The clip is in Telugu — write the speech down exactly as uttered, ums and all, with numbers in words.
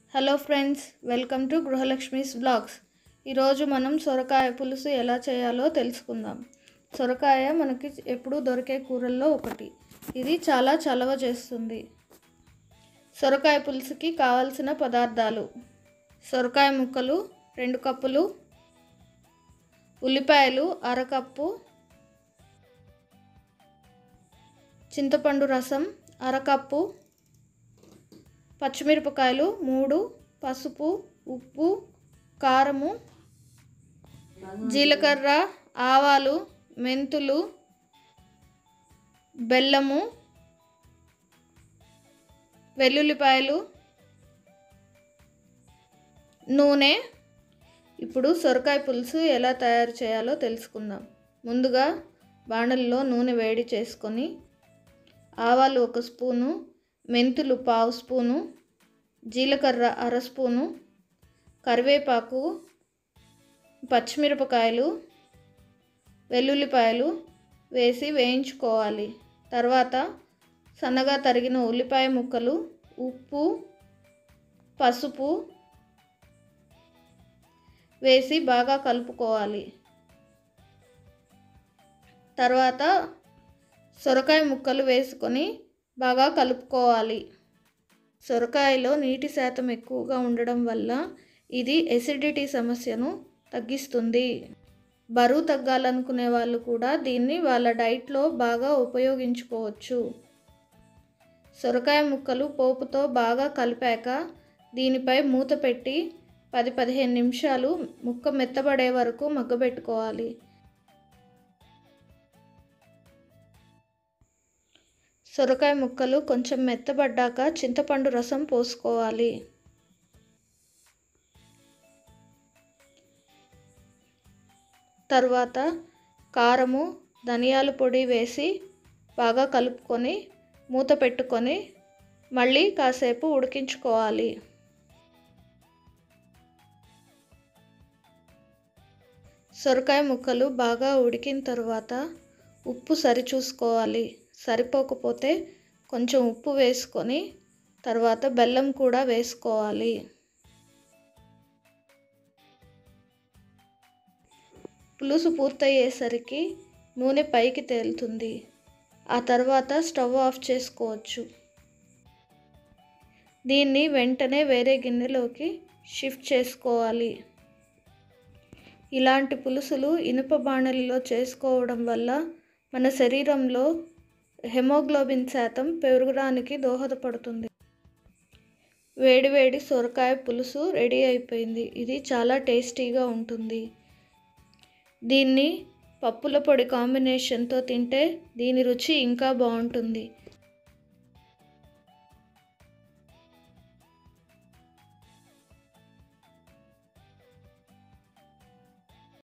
Hello friends, welcome to Gruhalakshmi's blogs. ఈరోజు మనం సొరకాయ పులుసు ఎలా చేయాలో తెలుసుకుందాం. సొరకాయ మనకి ఎప్పుడూ దొరికే కూరల్లో ఒకటి. ఇది చాలా చలవ చేస్తుంది. సొరకాయ పులుసుకి కావాల్సిన పదార్థాలు: సొరకాయ ముక్కలు రెండు కప్పులు, ఉల్లిపాయలు అరకప్పు, చింతపండు రసం అరకప్పు, పచ్చిమిరపకాయలు మూడు, పసుపు, ఉప్పు, కారము, జీలకర్ర, ఆవాలు, మెంతులు, బెల్లము, వెల్లుల్లిపాయలు, నూనె. ఇప్పుడు సొరకాయ పులుసు ఎలా తయారు చేయాలో తెలుసుకుందాం. ముందుగా బాణలిలో నూనె వేడి చేసుకొని ఆవాలు ఒక స్పూను, మెంతులు పావు స్పూను, జీలకర్ర అర స్పూను, కరివేపాకు, పచ్చిమిరపకాయలు, వెల్లుల్లిపాయలు వేసి వేయించుకోవాలి. తర్వాత సన్నగా తరిగిన ఉల్లిపాయ ముక్కలు, ఉప్పు, పసుపు వేసి బాగా కలుపుకోవాలి. తర్వాత సొరకాయ ముక్కలు వేసుకొని బాగా కలుపుకోవాలి. సొరకాయలో నీటి శాతం ఎక్కువగా ఉండడం వల్ల ఇది ఎసిడిటీ సమస్యను తగ్గిస్తుంది. బరువు తగ్గాలనుకునే వాళ్ళు కూడా దీన్ని వాళ్ళ డైట్లో బాగా ఉపయోగించుకోవచ్చు. సొరకాయ ముక్కలు పోపుతో బాగా కలిపాక దీనిపై మూత పెట్టి పది పదిహేను నిమిషాలు ముక్క మెత్తబడే వరకు మగ్గబెట్టుకోవాలి. సొరకాయ ముక్కలు కొంచెం మెత్తబడ్డాక చింతపండు రసం పోసుకోవాలి. తర్వాత కారము, ధనియాల పొడి వేసి బాగా కలుపుకొని మూత పెట్టుకొని మళ్ళీ కాసేపు ఉడికించుకోవాలి. సొరకాయ ముక్కలు బాగా ఉడికిన తర్వాత ఉప్పు సరిచూసుకోవాలి. సరిపోకపోతే కొంచెం ఉప్పు వేసుకొని తర్వాత బెల్లం కూడా వేసుకోవాలి. పులుసు పూర్తయ్యేసరికి నూనె పైకి తేలుతుంది. ఆ తర్వాత స్టవ్ ఆఫ్ చేసుకోవచ్చు. దీన్ని వెంటనే వేరే గిన్నెలోకి షిఫ్ట్ చేసుకోవాలి. ఇలాంటి పులుసులు ఇనుప బాణలిలో చేసుకోవడం వల్ల మన శరీరంలో హెమోగ్లోబిన్ శాతం పెరగడానికి దోహదపడుతుంది. వేడివేడి సొరకాయ పులుసు రెడీ అయిపోయింది. ఇది చాలా టేస్టీగా ఉంటుంది. దీన్ని పప్పుల పొడి కాంబినేషన్తో తింటే దీని రుచి ఇంకా బాగుంటుంది.